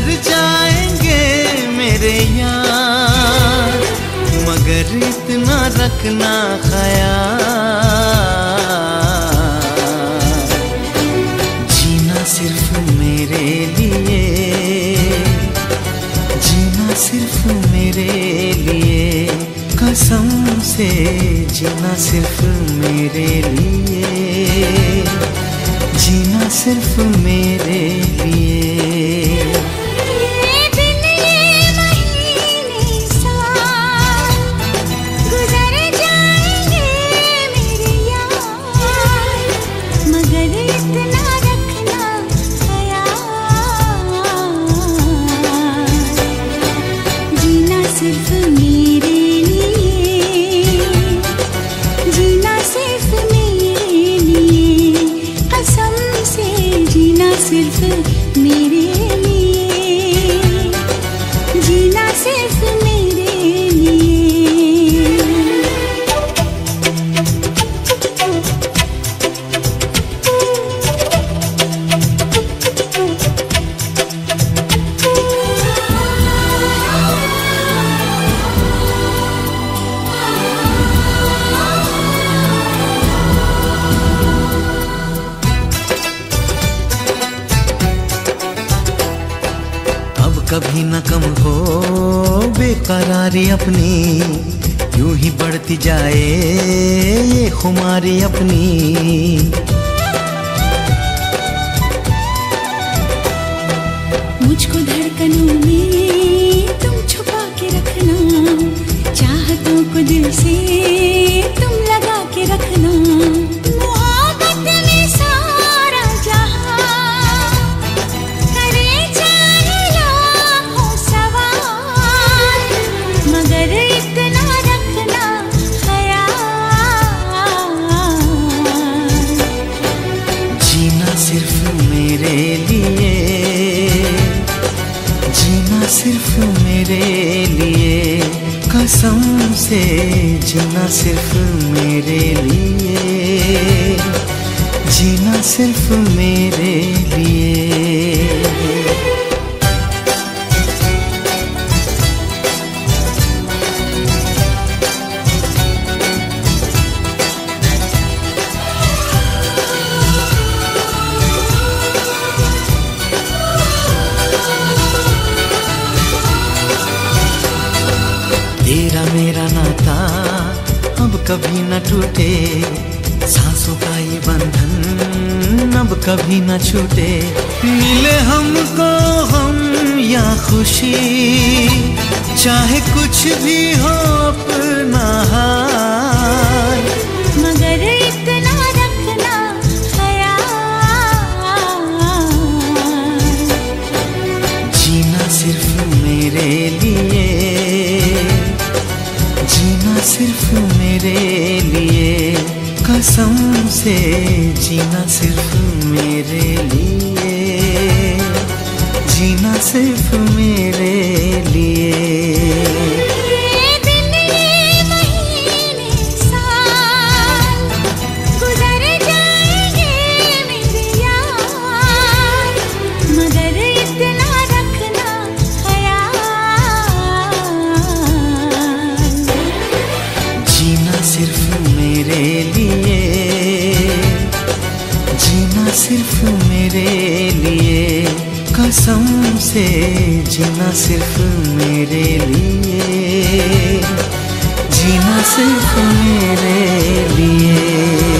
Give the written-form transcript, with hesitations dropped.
गुजर जाएंगे मेरे यार, मगर इतना रखना ख्याल, जीना सिर्फ मेरे लिए, जीना सिर्फ मेरे लिए, कसम से जीना सिर्फ मेरे लिए, जीना सिर्फ मेरे लिए। सिर्फ मेरे लिए, जीना सिर्फ मेरे लिए। कभी न कम हो बेकरारी अपनी, यूं ही बढ़ती जाए ये खुमारी अपनी। मुझको धड़कनों में तुम छुपा के रखना, चाहतों को दिल से तुम लगा के रखना। सिर्फ मेरे लिए, जीना सिर्फ मेरे लिए, कसम से जीना सिर्फ मेरे लिए, जीना सिर्फ मेरे लिए। तेरा मेरा नाता अब कभी न टूटे, सांसों का ये बंधन अब कभी न छूटे। मिले हमको हम या खुशी, चाहे कुछ भी हो अपना हाल, मगर इतना रखना ख्याल, जीना सिर्फ मेरे लिए, जीना सिर्फ मेरे लिए, कसम से जीना सिर्फ मेरे लिए, जीना सिर्फ मेरे लिए। सिर्फ मेरे लिए, जीना सिर्फ मेरे लिए, कसम से जीना सिर्फ मेरे लिए, जीना सिर्फ मेरे लिए।